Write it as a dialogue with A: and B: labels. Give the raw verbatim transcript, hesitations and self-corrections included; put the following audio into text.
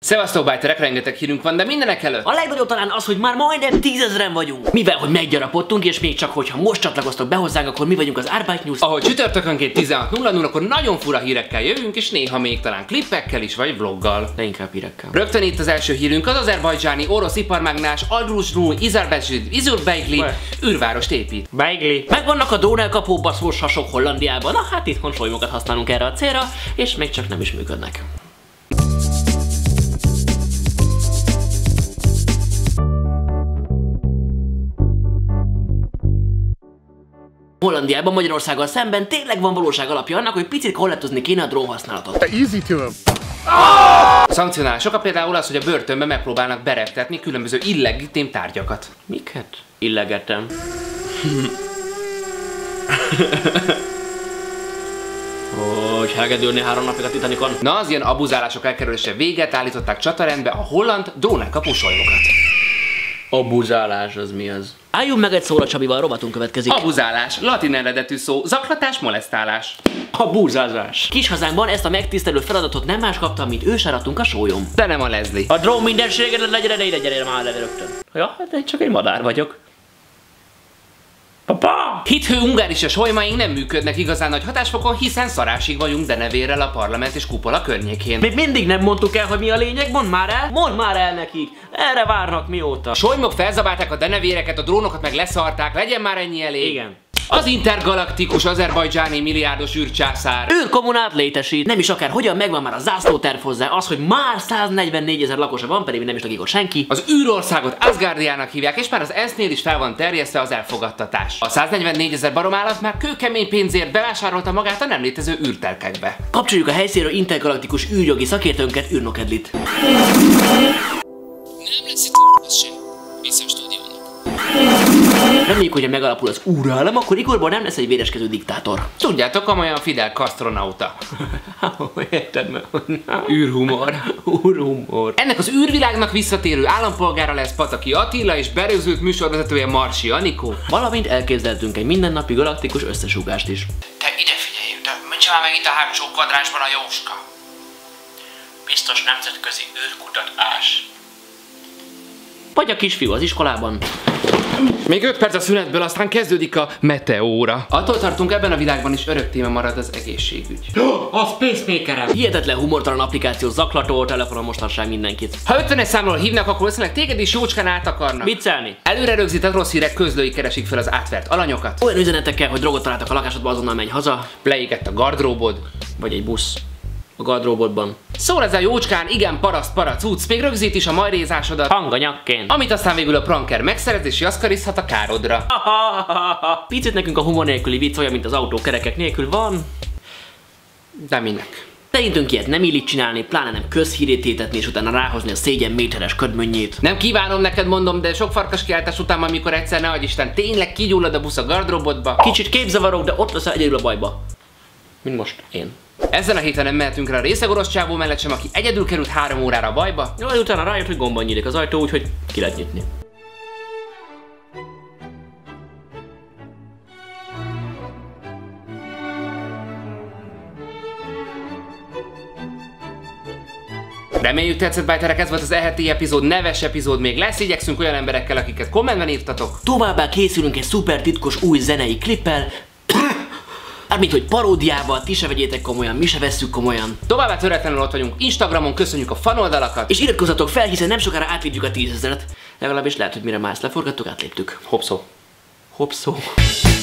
A: Szevasztok, bájterek, rengeteg hírünk van, de mindenek előtt
B: a legnagyobb talán az, hogy már majdnem tízezren vagyunk. Mivel, hogy meggyarapodtunk, és még csak hogyha most csatlakoztok be hozzánk, akkor mi vagyunk az Arbeit News.
A: Ahol csütörtökönként tizenhat nulla nulla, akkor nagyon fura hírekkel jövünk, és néha még talán klippekkel is, vagy vloggal.
B: De inkább hírekkel.
A: Rögtön itt az első hírünk, az azerbajdzsáni orosz iparmágnás Alruzsnu Izarbezsid űrvárost épít.
B: Beigli. Megvannak a drónelkapóba szós hasok Hollandiában, na hát itthon solymokat használunk erre a célra, és még csak nem is működnek. Hollandiában, Magyarországgal szemben tényleg van valóság alapja annak, hogy picit korlátozni kéne a drón használatot.
C: Easy to him.
A: Szankcionálások például az, hogy a börtönben megpróbálnak bereptetni különböző illegitim tárgyakat.
B: Miket? Illegetem. Hogy hegedülni három napig a Titanicon.
A: Na, az ilyen abuzálások elkerülése véget állították csatarendbe a holland drónelkapó solymokat.
B: Abuzálás az mi az? Álljunk meg egy szóra, Csabival, rovatunk következik.
A: Abuzálás, latin eredetű szó, zaklatás, molesztálás.
B: Abuzázás. Kis hazánkban ezt a megtisztelő feladatot nem más kaptam, mint ősáratunk a sólyom.
A: De nem a Leslie.
B: A drón mindenséged legyen, de ide gyere már le rögtön. Ja, hát én csak egy madár vagyok. Papa!
A: Hithő ungáris solymaink nem működnek igazán nagy hatásfokon, hiszen szarásig vagyunk denevérrel a parlament és kupola környékén.
B: Még mindig nem mondtuk el, hogy mi a lényeg, mondd már el! Mondd már el nekik! Erre várnak mióta.
A: A solymok felzabálták a denevéreket, a drónokat meg leszarták, legyen már ennyi elég.
B: Igen.
A: Az intergalaktikus azerbajdzsáni milliárdos űrcsászár
B: űrkommunát létesít. Nem is akár hogyan, megvan már a zászlóterv hozzá, az, hogy már száznegyvennégyezer lakosa van, pedig nem is lakik ott senki.
A: Az űrországot Asgardiának hívják, és már az ESZ-nél is fel van terjesztve az elfogadtatás. A száznegyvennégyezer baromállat már kőkemény pénzért bevásárolta magát a nem létező űrtelkekbe.
B: Kapcsoljuk a helyszínről intergalaktikus űrjogi szakértőnket, űrnokedlit.
A: Nem lesz itt sem. Vissza a stúdiónak.
B: Reméljük, hogyha megalapul az úrállam, akkor Igorban nem lesz egy véreskedő diktátor.
A: Tudjátok, komolyan Fidel Castronauta.
B: Érted?
A: Űrhumor.
B: Űrhumor.
A: Ennek az űrvilágnak visszatérő állampolgára lesz Pataki Attila és berőzült műsorvezetője Marsi Anikó.
B: Valamint elképzeltünk egy mindennapi galaktikus összesúgást is.
D: Te ide figyelj, de mit csinál meg itt a hátsó kvadránsban a Jóska? Biztos nemzetközi űrkutatás.
B: Vagy a kisfiú az iskolában.
A: Még öt perc a szünetből, aztán kezdődik a meteóra. Attól tartunk, ebben a világban is örök téma marad az egészségügy.
B: A Spacemakerem! Hihetetlen humortalan applikáció, zaklató, telefonon mostanság mindenkit.
A: Ha ötvenes számról hívnak, akkor valószínűleg téged is jócskán át akarnak.
B: Viccelni?
A: Előre rögzített rossz hírek közlői keresik fel az átvert alanyokat.
B: Olyan üzenetekkel, hogy drogot találtak a lakásodba, azonnal menj haza.
A: Leégett a gardróbod.
B: Vagy egy busz a gardróbodban.
A: Szól ez a jócskán, igen, paraszt paracuc, még rögzít is a majrézásodat,
B: Hanganyagként.
A: amit aztán végül a pranker megszerez és jaszkarizhat a károdra.
B: Picit nekünk a humor nélküli vicc olyan, mint az autó kerekek nélkül van.
A: De minek?
B: Szerintünk ilyet nem illik csinálni, pláne nem közhírét tétetni és utána ráhozni a szégyen méteres ködmönnyét.
A: Nem kívánom neked, mondom, de sok farkas kiáltás után, amikor egyszer, ne adj Isten, tényleg kigyullad a busz a gardróbodba.
B: Kicsit képzavarok, de ott leszel egyedül a bajba. Mint most én.
A: Ezen a héten nem mehetünk rá a részeg orosz csávó mellett sem, aki egyedül került három órára a bajba.
B: Jaj, utána rájött, hogy gomban nyílik az ajtó, úgyhogy ki lehet nyitni.
A: Reméljük tetszett, bájterek, ez volt az e heti epizód, neves epizód még lesz, igyekszünk olyan emberekkel, akiket kommentben írtatok.
B: Továbbá készülünk egy szuper titkos új zenei klippel, mármint hogy paródiával, ti se vegyétek komolyan, mi se vesszük komolyan.
A: Továbbá töretlenül ott vagyunk Instagramon, köszönjük a fanoldalakat.
B: És iratkozzatok fel, hiszen nem sokára átvédjük a tízezret. Legalábbis lehet, hogy mire már ezt leforgattuk, átléptük.
A: Hoppszó.
B: Hoppszó.